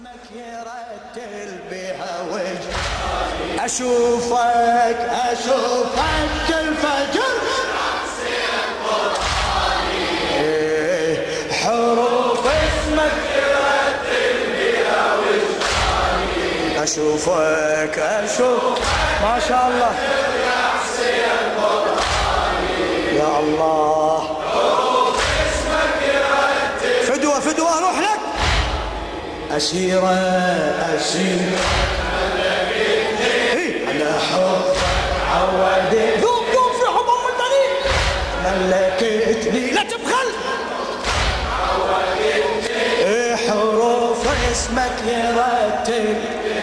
اسمك يرتل بها وجه اشوفك كل فجر حروف اسمك يرتل بها وجه اشوفك ما شاء الله يا الله حروف اسمك يرتل فدوة اروح لك أسيرة على حبك عودتني ذوب في حب أم البنين ملكتني لا تبخل عودتني حروف اسمك يرتل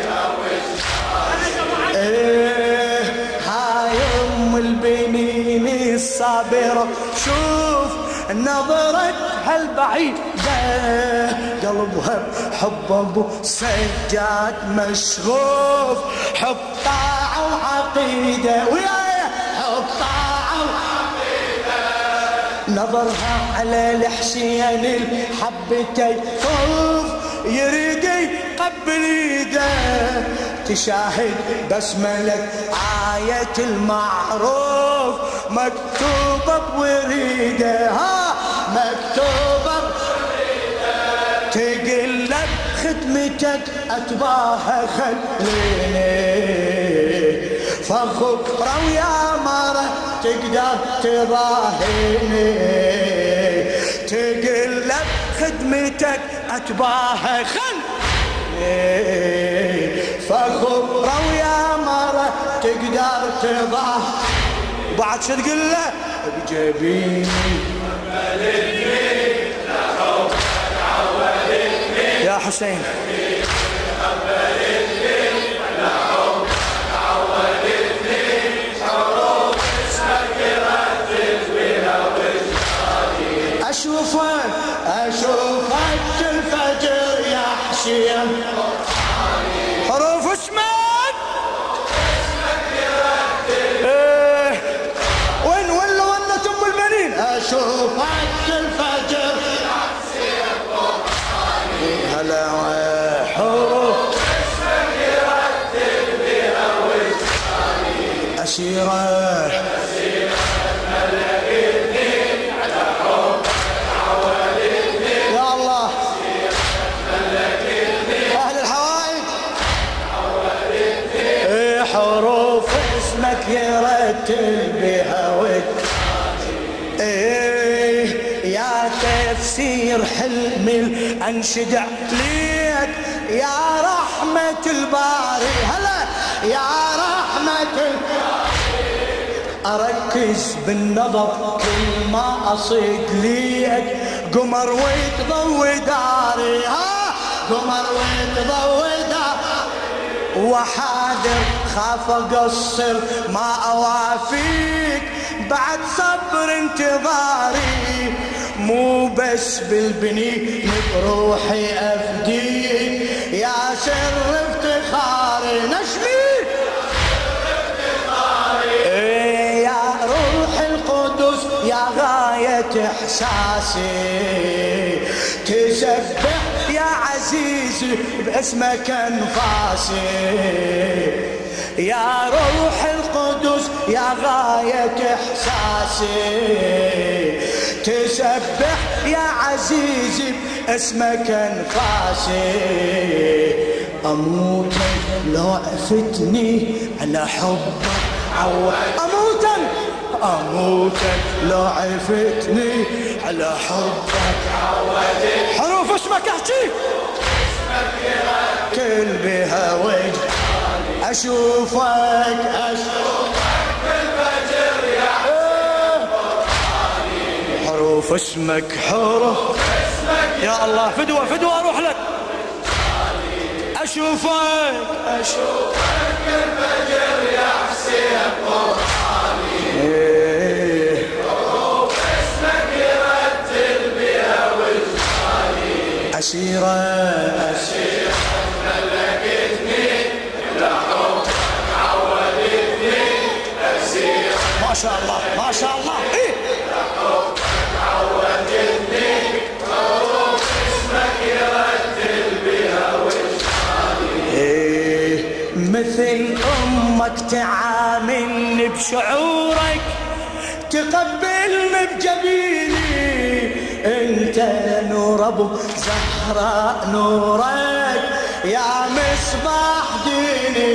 هاي أم البنين الصابرة شوف نظرتها البعيدة قلبها بحب ابو سجاد مشغوف حب طاعة وعقيدة وياي حب طاعة وعقيدة نظرها على الحسين الحبتي خوف يريد يقبل ايده تشاهد بسملك آية المعروف مكتوبة بوريده مكتوبة تقلب خدمتك أتباها خليني فخبرة ويا مرة تقدر تضاهيني تقلب خدمتك أتباها خليني فخبرة ويا مرة تقدر تضاهيني وبعد شو تقول له بجبيني يا حسين أشوفك الفجر يا حسين حروف اسمك وين ولا ولت ام البنين أشوفك الفجر هلا حروف اسمك يرتل بها وجهي أسيرة ملكتني على حبك عودتني يا الله ملكتني أهل الحوائج عودتني حروف اسمك يرتل بها وجهي يا تفسير حلم الأنشدع ليك يا رحمة الباري هلا يا رحمة الباري أركز بالنظر كل ما أصيد ليك قمر وتضوي داري قمر وتضوي داري وحاذر خاف أقصر ما أوافيك بعد صبر انتظاري مو بس بالبنين بروحي أفديك يا سر افتخاري نشمي يا روح القدس يا غاية إحساسي تسبح يا عزيزي باسمك أنفاسي يا روح القدس يا غاية إحساسي تسبح يا عزيزي باسمك أنفاسي أموت لو عفتني على حبك أموت لو عفتني على حبك حروف اسمك احكي اسمك يرتل بها وجه أشوفك بالفجر يا حسين حروف اسمك يا الله فدوة أروح لك أشوفك بالفجر يا حسين حروف اسمك يرتل بها وجهي أسيرة ملكتني لحبك عودتني أسيرة ما شاء الله لحبك عودتني حروف اسمك يرتل بها وجهي مثل أمك تعاملني بشعورك، تقبلني بجبيني، انت نور ابو زهراء نورك يا مصباح ديني،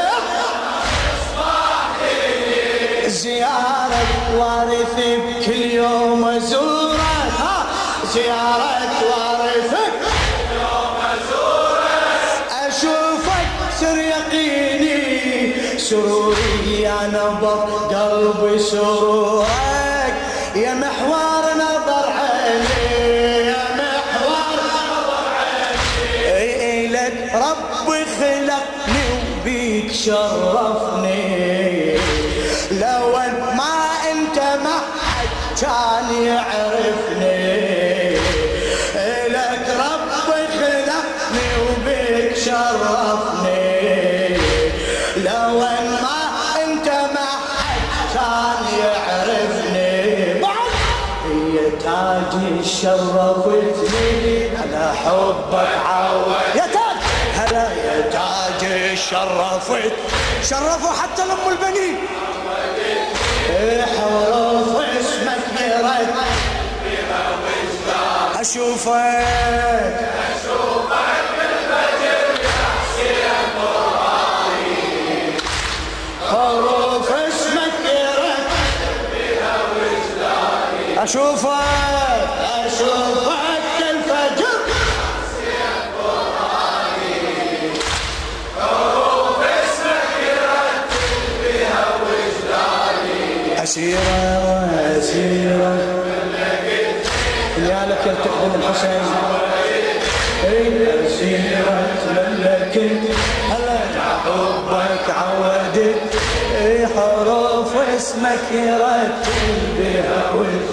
زيارة وارث بكل يوم ازورك، زيارة وارثك كل يوم ازورك، اشوفك سر يقيني سروري يا نبض قلبي سرورك، يا محور نظر عيني، يا محور نظر عيني، إلك ربي خلقني وبيك شرفني، لو ما انت ما حد كان يعرفني، إلك ربي خلقني وبيك شرفني، لو ما انت ما حد كان يعرفني، هي تاجي شرفتني على حبك عود يا تاج، هلا يا تاجي شرفت، شرفوا حتى لأم البنين، حروف اسمك يرد اشوفك بالفجر يا حسين قراني، حروف اسمك يرد بها وجداني، اشوفك الفجر يا حسين قراني، حروف اسمك يرد بها وجداني، أسيرة يا لك تخدم الحسين، أسيرة ملكت هلا حبك عودت، حروف اسمك يرتل بها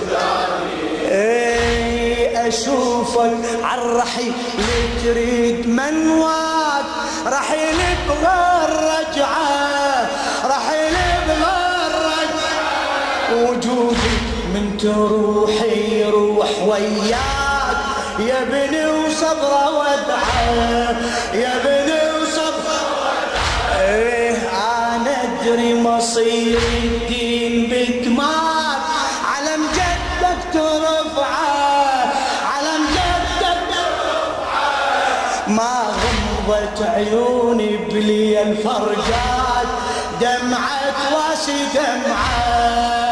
وجداني، أشوفك عالرحيل تريد منواك، رحيل بغير رجعة، رحيل بغير رجعة، وجودي من تروحي روح وياك، يا بني وصبرة ودعة، يا بني وصبرة ودعة، أنا أدري مصير الدين بدماك، علم جدك ترفعه، علم جدك ترفعه، ما غمضت عيوني بلي الفرجات، دمعة واسي دمعة،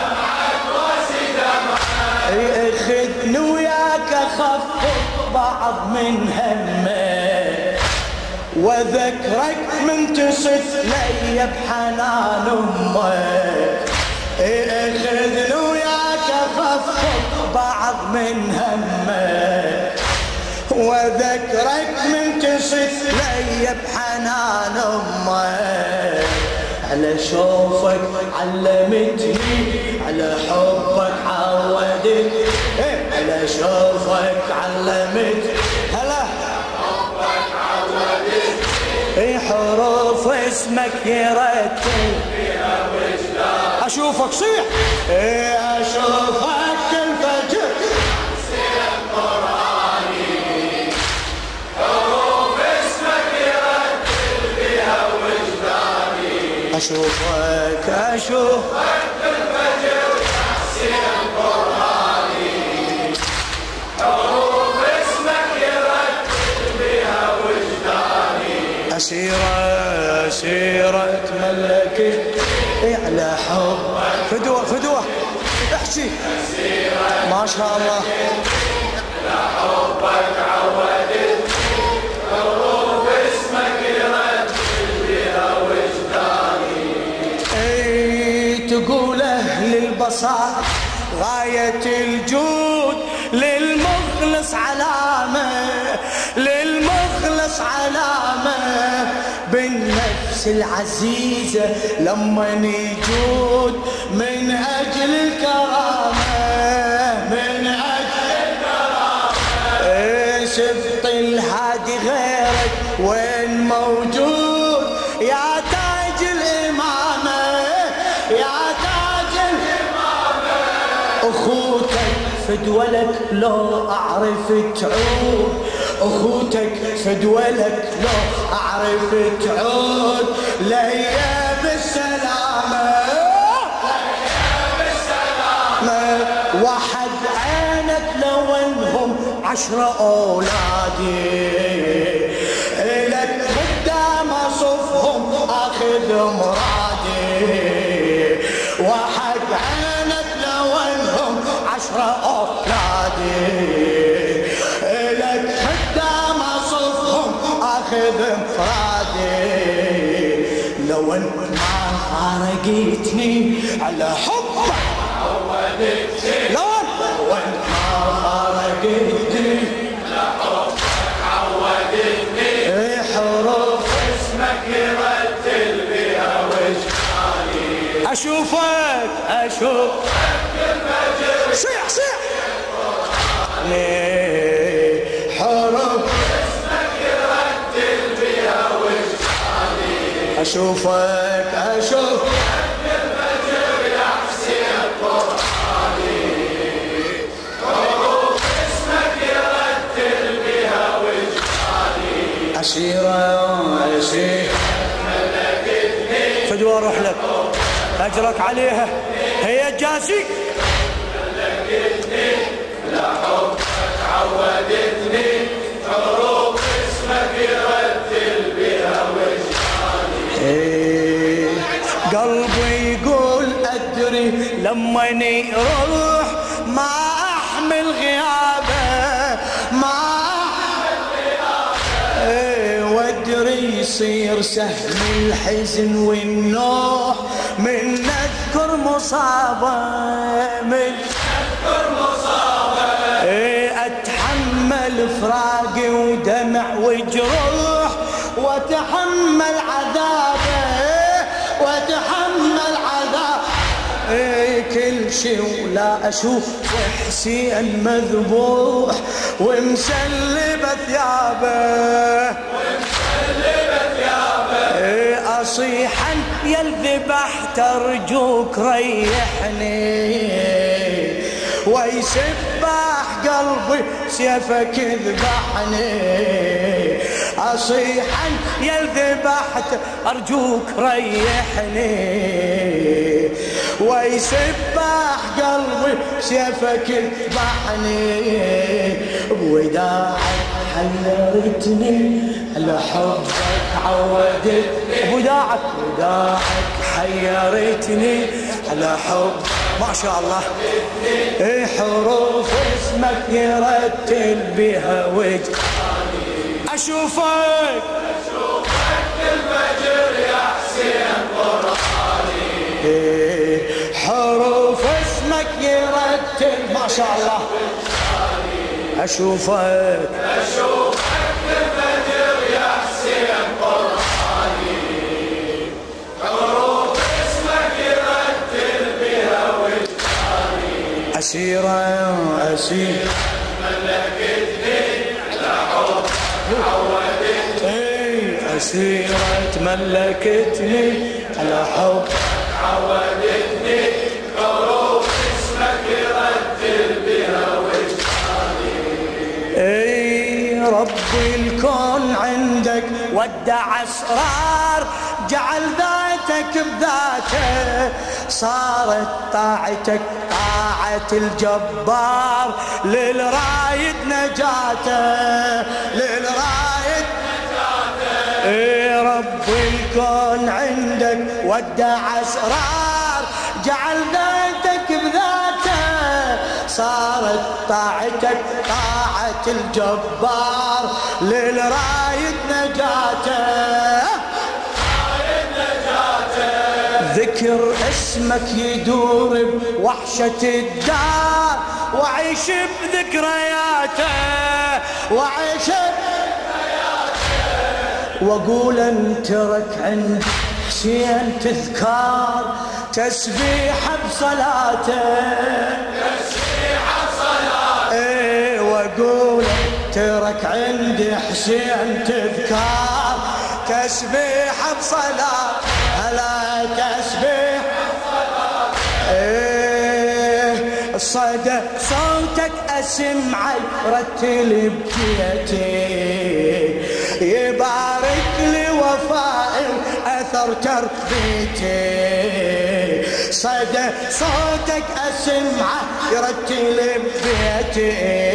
خذني وياك اخفف بعض من همك، وذكرك من تصف لي بحنان امك، خذني وياك اخفف بعض من همك، وذكرك من تصف لي بحنان امك، على شوفك علمتني، على حبك عودت، على شوفك علمتني، هلا حبك عودت، حروف اسمك يرتل بها وجداني، اشوفك صيح، اشوفك الفجر حسين قراني، حروف اسمك يرتل بها وجداني، أشوفك بالفجر يا حسين قراني، حروف اسمك يرتل بها وجداني، أسيرة ملكت على حب، فدوة احكي، ما شاء الله، على حبك عودت، حروف اسمك يرتل بها وجداني، تقول أهل البصائر غاية الجود، للمخلص علامة، للمخلص علامة، بالنفس العزيزة لما يجود، من أجل الكرامة، من أجل الكرامة، سبط الهادي غيرك وين موجود، يا تاج الإمامة، يا تاج الإمامة، أخوتك فدولك لو أعرف تعود، اخوتك فدولك لو اعرف تعود ليا بالسلامة واحد عينك لو انهم 10 اولادي لك قدام اصفهم اخذ مرادي واحد عينك لو انهم 10 اولادي لك قدام اصفهم اخذ مرادي لو ان ما فارقتني على حبك لو ان ما فارقتني على حبك عودتني حروف اسمك يرتل بها وجهي اشوفك المجر صيح حروف اسمك يرتل بها وجهي اشوفك المجر يا حسين قرآني حروف اسمك يرتل بها وجهي أسيرة ملكتني فدوى اروح لك اجرك عليها هي جاسي ملكتني لحبك عودتني حروف اسمك يرتل بها وجهي قلبي يقول ادري لما يروح ما احمل غيابه وادري يصير سهل الحزن والنوح من نذكر مصابه اتحمل فراقي ودمع وجروح واتحمل عذابه كل شي ولا اشوف حسين مذبوح ومسلبه ثيابه اصيحا يا الذبح ترجوك ريحني ويسبح قلبي سيفك ذبحني اصيحا يا الذبح ارجوك ريحني ويسبح قلبي سيفك ذبحني بوداعك حيرتني على حبك عودتني بوداعك حيرتني على حب ما شاء الله حروف اسمك يرتل بها وجهي اشوفك المجر يا حسين قرآني حروف اسمك يرتل ما شاء الله اشوفك المجر يا حسين قرآني حروف اسمك يرتل بها وجهي أسيرة ملكتني على حبك عودتني أسيرة ملكتني على حبك عودتني حروف اسمك يرتل بها وجهي ربي الكون عندك ودع أسرار جعل ذاتك بذاته صارت طاعتك طاعة الجبار للرايد نجاته رب الكون عندك ودع أسرار جعل ذاتك بذاته صارت طاعتك طاعة الجبار للرايد نجاته ذكر اسمك يدور بوحشة الدار وعيش بذكرياته واقول انترك عند حسين تذكار تسبيحه بصلاته واقول انترك عند حسين تذكار تسبيحه بصلاته هلا تسبيح صدى صوتك اسمعي رتل بكيتي أثر تربيتي صدى صوتك أسمعه يرتل ببيتي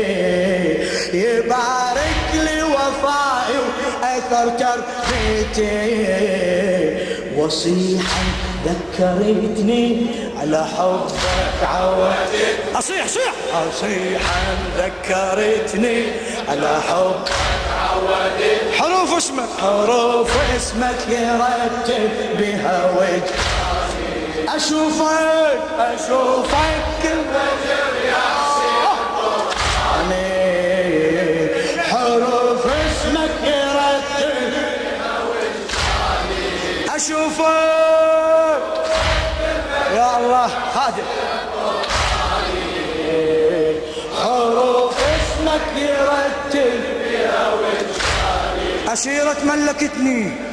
يبارك لي وفائي وأثر تربيتي وصيحا ذكرتني على حبك عودت أصيح أصيحا ذكرتني على حبك عودت حروف اسمك يرتب بها وجهي أشوفك كل وجر يعني حروف اسمك يرتب بها وجهي أشوفك يا الله خادم حروف اسمك يرتب بها وجهي أشيرة ملكتني